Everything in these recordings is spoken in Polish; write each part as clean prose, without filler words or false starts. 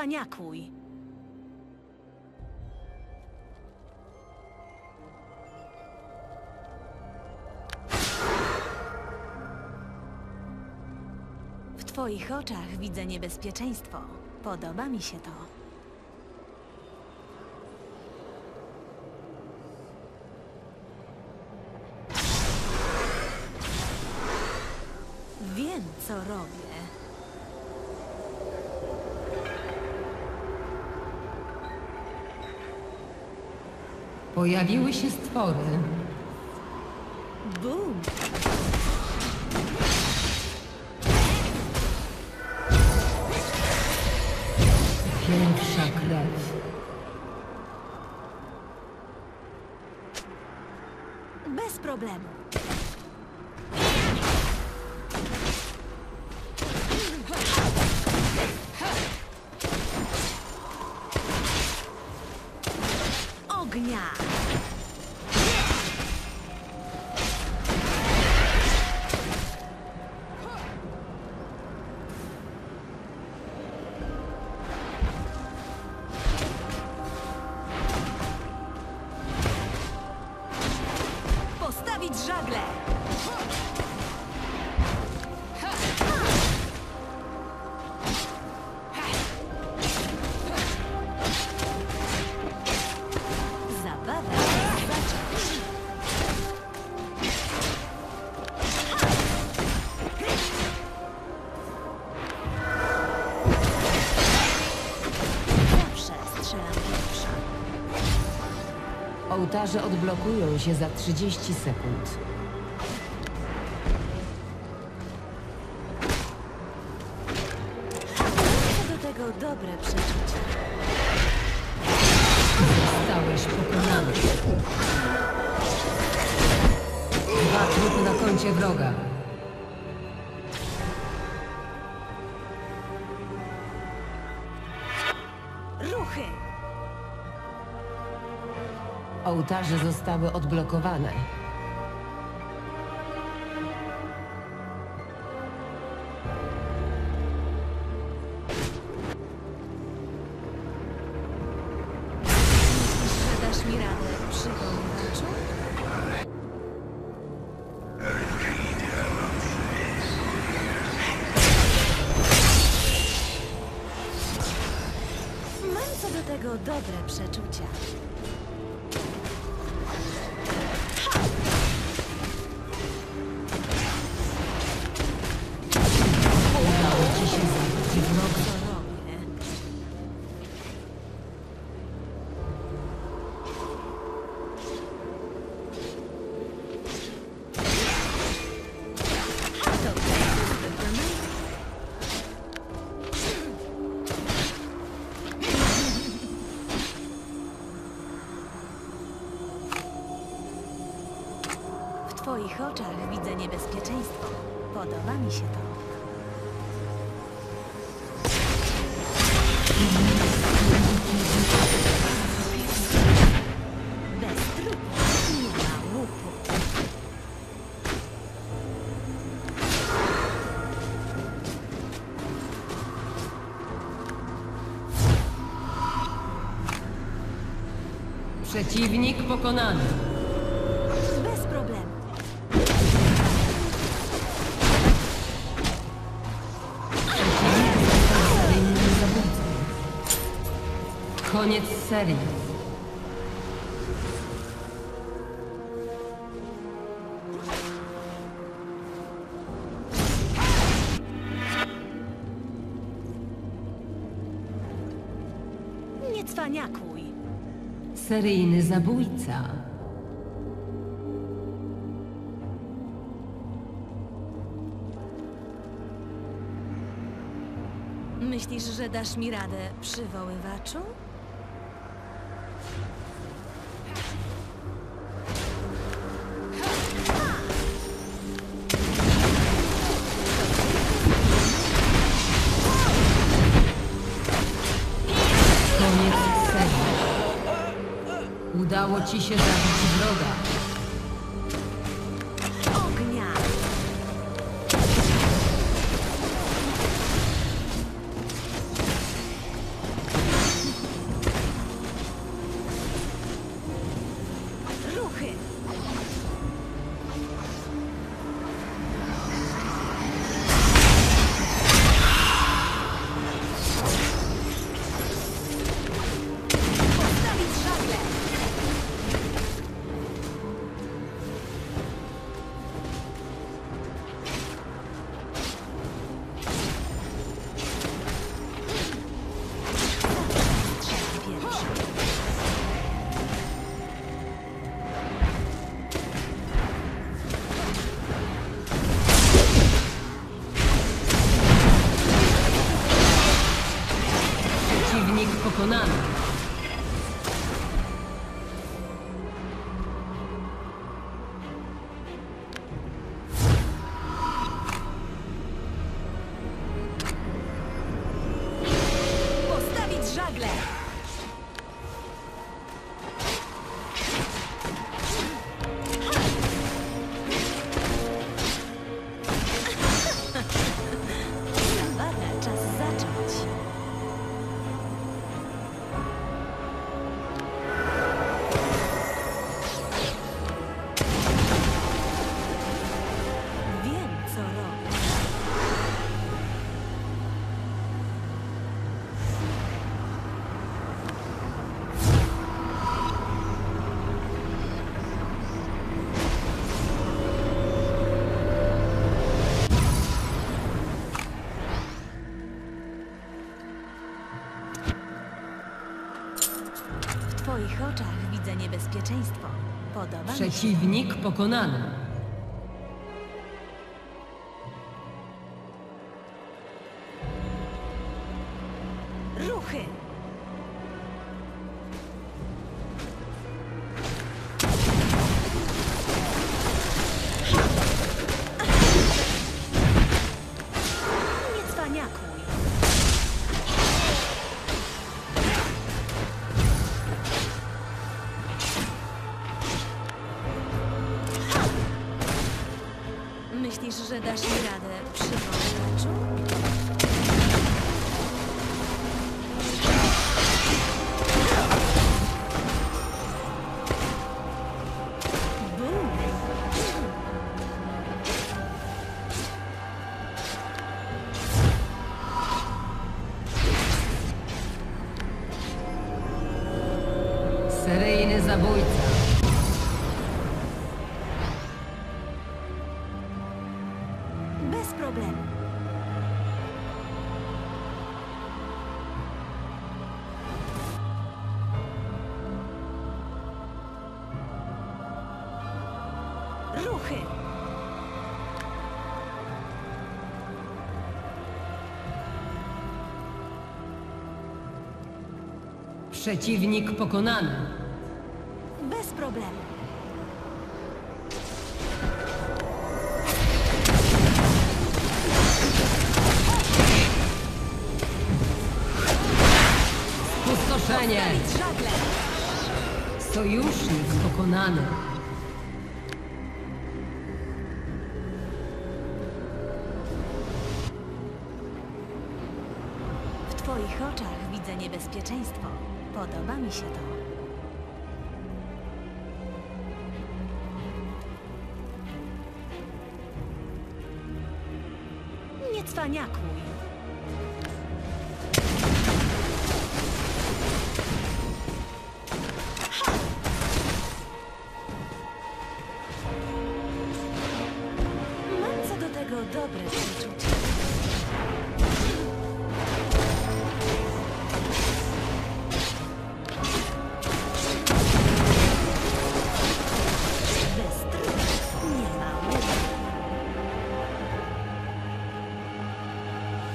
cwaniakuj. W twoich oczach widzę niebezpieczeństwo. Podoba mi się to. Wiem, co robię. Pojawiły się stwory. Bum! Pierwsza krew. Bez problemu. Ognia! Postawić żagle! Zabawa zacząć. Zawsze strzelam pierwsza. Ołtarze odblokują się za 30 sekund. Co do tego dobre przeczucie. Zostałeś pokonany. 2 trupy na koncie wroga. Ruchy! Ołtarze zostały odblokowane. Że dasz mi radę przy woływaczu? Mam co do tego dobre przeczucia. Udało ci się zabić wroga. Co robię? Dobrze, wykonaj. W twoich oczach widzę niebezpieczeństwo. Podoba mi się to. Bez trupu nie ma łupu. Przeciwnik pokonany. Bez problemu. Seryjnym zabójcą. Koniec serii. Nie cwaniakuj. Seryjny zabójca. Myślisz, że dasz mi radę przy woływaczu? Koniec serii. Udało ci się zabić wroga. Ognia! Ruchy! Postawić żagle! Strzał pierwszy. Przeciwnik pokonany. Postawić żagle! Zabawę czas zacząć. Wiem, co robię. W twoich oczach widzę niebezpieczeństwo. Podoba mi się. Przeciwnik pokonany. Ruchy! Nie cwaniakuj. Myślisz, że dasz mi radę przy wątaczu? Bum! Seryjny zabójca. Bez problemu. Ruchy! Przeciwnik pokonany. Bez problemu. Pustoszenie. Postawić żagle! Sojusznik pokonany. W twoich oczach widzę niebezpieczeństwo. Podoba mi się to. Nie cwaniakuj. Mam co do tego dobre przeczucie. Bez trudu nie ma łyżek.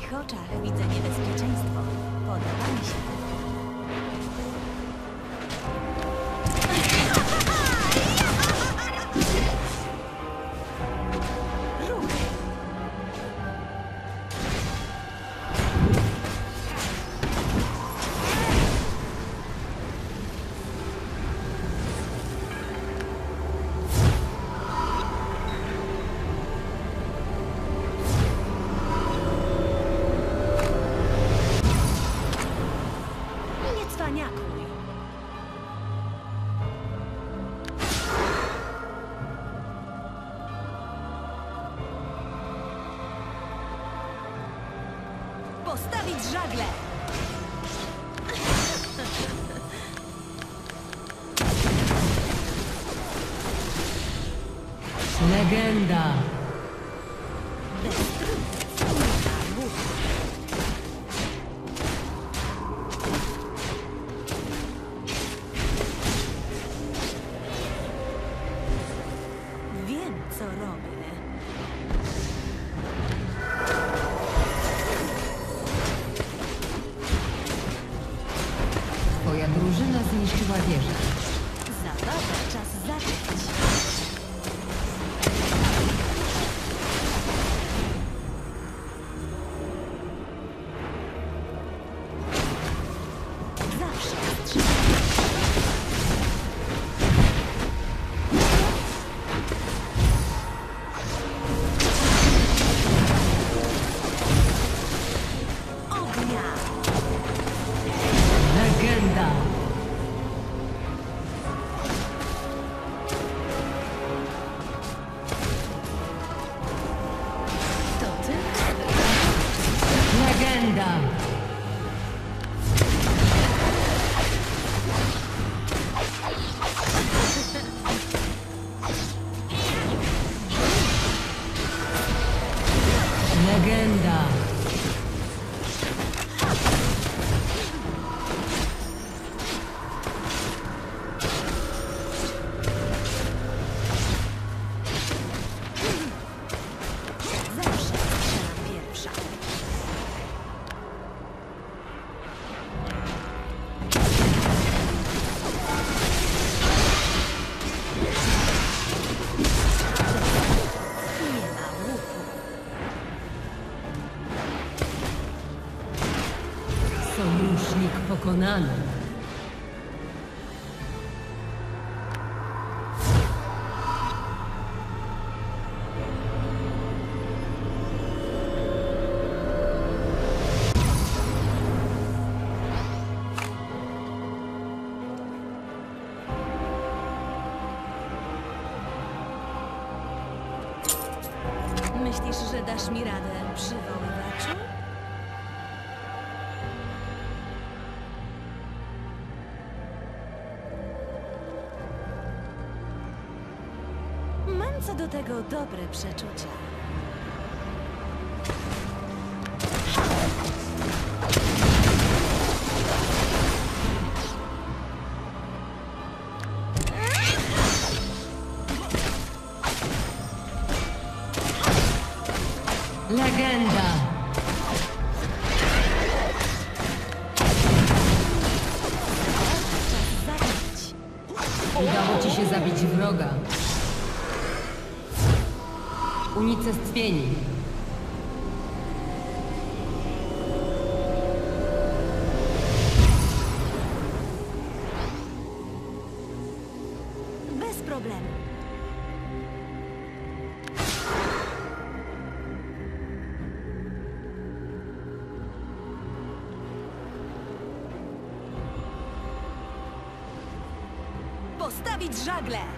twoich oczach widzę niebezpieczeństwo. Podoba mi się. Ruch! Nie cwaniakuj. Postawić żagle! Legenda. Destrukcja łuku. Wiem, co robię. Twoja drużyna zniszczyła wieżę. Zabawa, czas zacząć. Zawsze strzelam. Ognia! Legenda. To ty? Legenda. Legenda. Zawsze strzelam pierwsza. Nie ma łuku. Sojusznik pokonany. Myślisz, że dasz mi radę, przywoływaczu? Mam co do tego dobre przeczucia. Legenda. Czas zacząć. Udało ci się zabić wroga. Unicestwieni. Bez problemu. Postawić żagle!